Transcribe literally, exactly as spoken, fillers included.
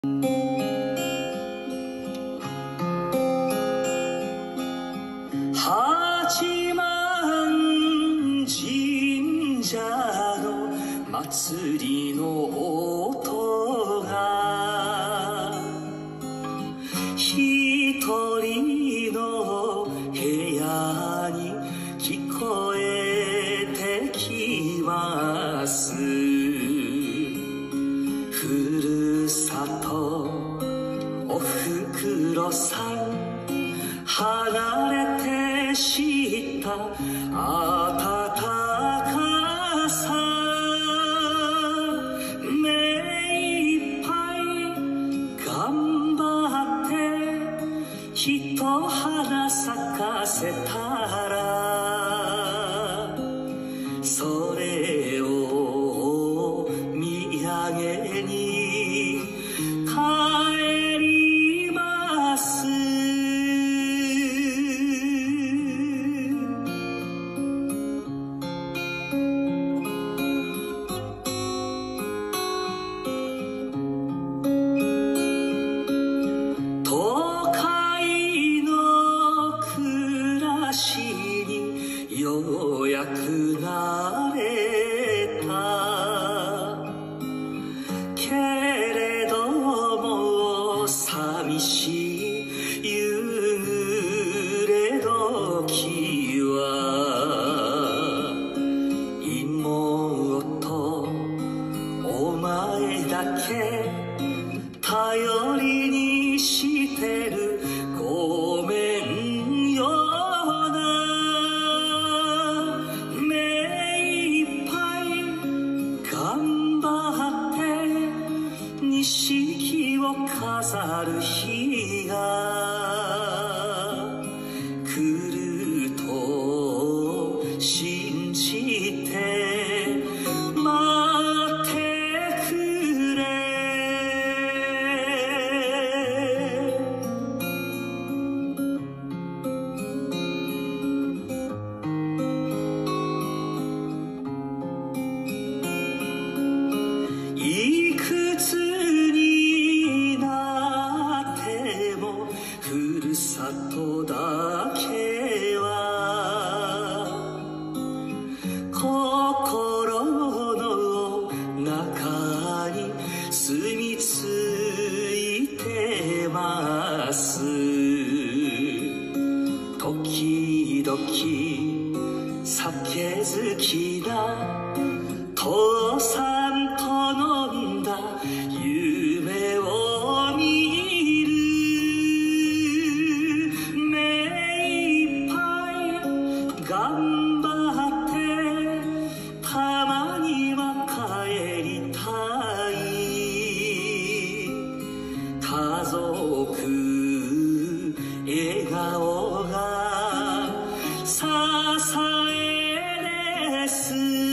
하지만 진짜로祭りの音が一人の部屋に聞こえてきます。ふるさとおふくろさん、離れて知った温かさ、目いっぱい頑張ってひと花咲かせたら、それを見上げに帰ります。都会の暮らしにようやく慣れたけれども、寂しい夕暮れ時は妹お前だけ頼りにしてる、ごめんよな。目いっぱい頑張って錦を飾る日が来ると信じて待ってくれ。いくつになってもふるさとだけは心の中に住み着いてます。時々酒好きな父さんと飲んだ夢を見る、目いっぱい頑張ってたまには帰りたい。家族笑顔が支えです。